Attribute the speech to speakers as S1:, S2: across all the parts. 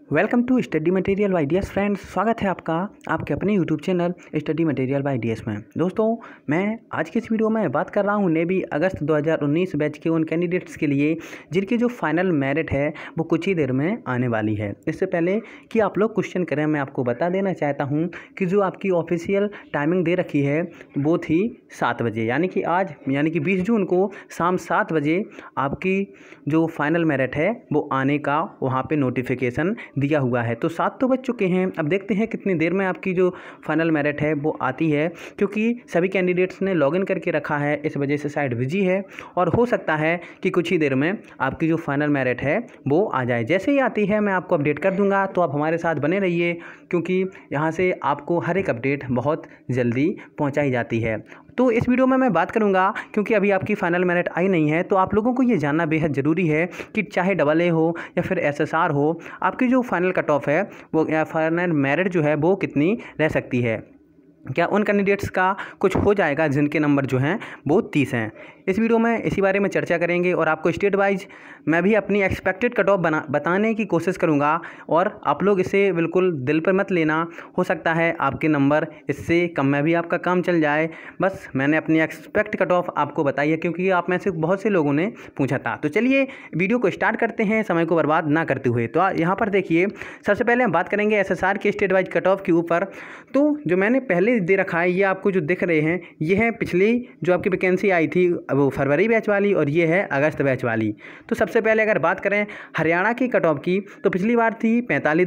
S1: Welcome to study material by DS friends. स्वागत है आपका आपके अपने YouTube channel study material by DS में। दोस्तों, मैं आज की इस वीडियो में बात कर रहा हूं नेवी अगस्त 2019 बैच के उन कैंडिडेट्स के लिए जिनकी जो फाइनल मेरिट है वो कुछ ही देर में आने वाली है। इससे पहले कि आप लोग क्वेश्चन करें, मैं आपको बता देना चाहता हूँ कि जो आपकी ऑफिशियल टाइमिंग दे रखी है वो थी 7 बजे, यानी कि आज 20 जून को शाम 7 बजे आपकी जो फाइनल मेरिट है वो आने का वहाँ पर नोटिफिकेशन दिया हुआ है। तो 7 तो बज चुके हैं। अब देखते हैं कितनी देर में आपकी जो फाइनल मेरिट है वो आती है, क्योंकि सभी कैंडिडेट्स ने लॉगिन करके रखा है, इस वजह से साइट बिजी है और हो सकता है कि कुछ ही देर में आपकी जो फाइनल मेरिट है वो आ जाए। जैसे ही आती है मैं आपको अपडेट कर दूंगा, तो आप हमारे साथ बने रहिए, क्योंकि यहाँ से आपको हर एक अपडेट बहुत जल्दी पहुँचाई जाती है। तो इस वीडियो में मैं बात करूंगा, क्योंकि अभी आपकी फाइनल मेरिट आई नहीं है, तो आप लोगों को ये जानना बेहद ज़रूरी है कि चाहे AA हो या फिर SSR हो, आपकी जो फाइनल कट ऑफ है वो या फाइनल मेरिट जो है वो कितनी रह सकती है। क्या उन कैंडिडेट्स का कुछ हो जाएगा जिनके नंबर जो हैं वो 30 हैं। इस वीडियो में इसी बारे में चर्चा करेंगे और आपको स्टेट वाइज मैं भी अपनी एक्सपेक्टेड कट ऑफ बताने की कोशिश करूंगा, और आप लोग इसे बिल्कुल दिल पर मत लेना। हो सकता है आपके नंबर इससे कम में भी आपका काम चल जाए। बस मैंने अपनी एक्सपेक्ट कट ऑफ आपको बताई है, क्योंकि आप में से बहुत से लोगों ने पूछा था। तो चलिए वीडियो को स्टार्ट करते हैं समय को बर्बाद ना करते हुए। तो यहाँ पर देखिए, सबसे पहले हम बात करेंगे SSR के स्टेट वाइज कट ऑफ के ऊपर। तो जो मैंने पहले दे रखा है, ये आपको जो दिख रहे हैं ये है पिछली जो आपकी वैकेंसी आई थी वो फरवरी बैच वाली, और ये है अगस्त बैच वाली। तो सबसे पहले अगर बात करें हरियाणा की कट ऑफ की, तो पिछली बार थी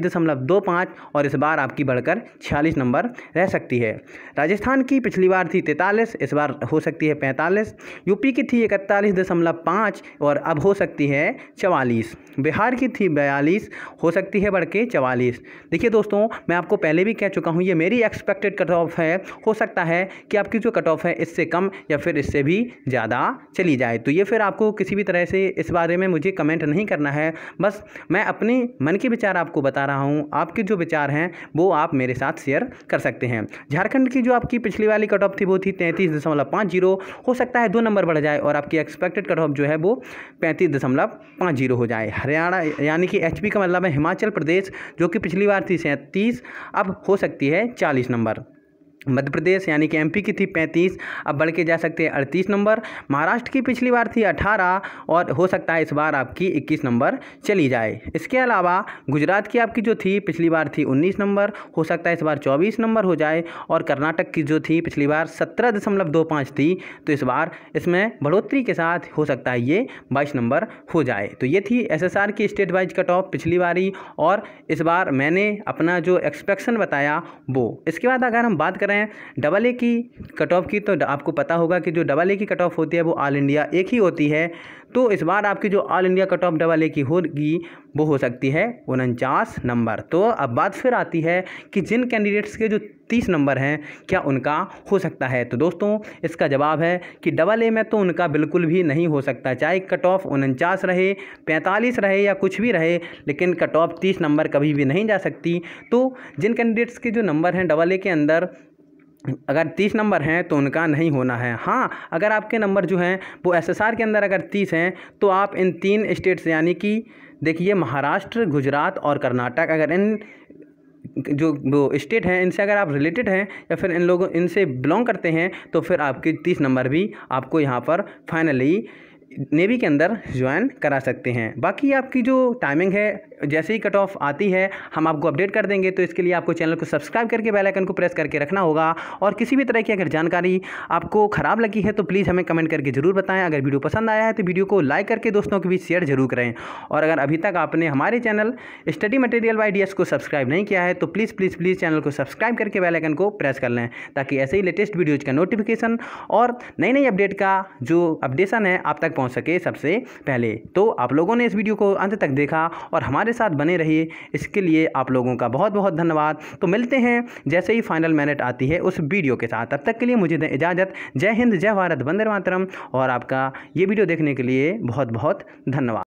S1: 45.25 और इस बार आपकी बढ़कर 46 नंबर रह सकती है। राजस्थान की पिछली बार थी 43, इस बार हो सकती है 45। यूपी की थी 41.5 और अब हो सकती है 44। बिहार की थी 42, हो सकती है बढ़ के 44। देखिए दोस्तों, मैं आपको पहले भी कह चुका हूँ, ये मेरी एक्सपेक्टेड कट ऑफ है। हो सकता है कि आपकी जो कट ऑफ है इससे कम या फिर इससे भी ज़्यादा चली जाए। तो ये फिर आपको किसी भी तरह से इस बारे में मुझे कमेंट नहीं करना है। बस मैं अपने मन के विचार आपको बता रहा हूँ, आपके जो विचार हैं वो आप मेरे साथ शेयर कर सकते हैं। झारखंड की जो आपकी पिछली वाली कट ऑफ थी वो थी 33.50, हो सकता है 2 नंबर बढ़ जाए और आपकी एक्सपेक्टेड कट ऑफ जो है वो 35.50 हो जाए। हरियाणा यानी कि HP का मतलब है हिमाचल प्रदेश, जो कि पिछली बार थी 37, अब हो सकती है 40 नंबर। मध्य प्रदेश यानी कि MP की थी 35, अब बढ़ के जा सकते हैं 38 नंबर। महाराष्ट्र की पिछली बार थी 18 और हो सकता है इस बार आपकी 21 नंबर चली जाए। इसके अलावा गुजरात की आपकी जो थी पिछली बार थी 19 नंबर, हो सकता है इस बार 24 नंबर हो जाए। और कर्नाटक की जो थी पिछली बार 17.25 थी, तो इस बार इसमें बढ़ोतरी के साथ हो सकता है ये 22 नंबर हो जाए। तो ये थी SSR की स्टेट वाइज कट ऑफ पिछली बारी, और इस बार मैंने अपना जो एक्सपेक्टेशन बताया वो। इसके बाद अगर हम बात करें AA की कट ऑफ की, तो आपको पता होगा कि जो AA की कट ऑफ होती है वो ऑल इंडिया एक ही होती है। तो इस बार आपकी जो all India cut off AA की होगी वो हो सकती है 49 नंबर। तो अब बात फिर आती है कि जिन कैंडिडेट्स के जो 30 नंबर हैं क्या उनका हो सकता है। तो दोस्तों, इसका जवाब है कि AA में तो उनका बिल्कुल भी नहीं हो सकता। चाहे कट ऑफ 49 रहे, 45 रहे या कुछ भी रहे, लेकिन कट ऑफ 30 नंबर कभी भी नहीं जा सकती। तो जिन कैंडिडेट्स के जो नंबर हैं AA के अंदर अगर 30 नंबर हैं तो उनका नहीं होना है। हाँ, अगर आपके नंबर जो हैं वो SSR के अंदर अगर 30 हैं, तो आप इन 3 स्टेट्स यानी कि देखिए महाराष्ट्र, गुजरात और कर्नाटक, अगर इन जो वो स्टेट हैं इनसे अगर आप रिलेटेड हैं या फिर इन लोगों इनसे बिलोंग करते हैं, तो फिर आपके 30 नंबर भी आपको यहाँ पर फाइनली नेवी के अंदर ज्वाइन करा सकते हैं। बाकी आपकी जो टाइमिंग है, जैसे ही कट ऑफ आती है हम आपको अपडेट कर देंगे। तो इसके लिए आपको चैनल को सब्सक्राइब करके बेल आइकन को प्रेस करके रखना होगा। और किसी भी तरह की अगर जानकारी आपको ख़राब लगी है तो प्लीज़ हमें कमेंट करके ज़रूर बताएं। अगर वीडियो पसंद आया है तो वीडियो को लाइक करके दोस्तों के बीच शेयर जरूर करें। और अगर अभी तक आपने हमारे channel study material by DS को सब्सक्राइब नहीं किया है तो प्लीज़ प्लीज़ प्लीज़ चैनल को सब्सक्राइब करके बेल आइकन को प्रेस कर लें, ताकि ऐसे ही लेटेस्ट वीडियोज़ का नोटिफिकेशन और नई नई अपडेट का जो अपडेशन है आप तक पहुँच सके सबसे पहले। तो आप लोगों ने इस वीडियो को अंत तक देखा और हमारे साथ बने रहिए, इसके लिए आप लोगों का बहुत बहुत धन्यवाद। तो मिलते हैं जैसे ही फाइनल मेरिट आती है उस वीडियो के साथ। तब तक के लिए मुझे दें इजाज़त। जय हिंद, जय भारत, वंदे मातरम। और आपका ये वीडियो देखने के लिए बहुत बहुत धन्यवाद।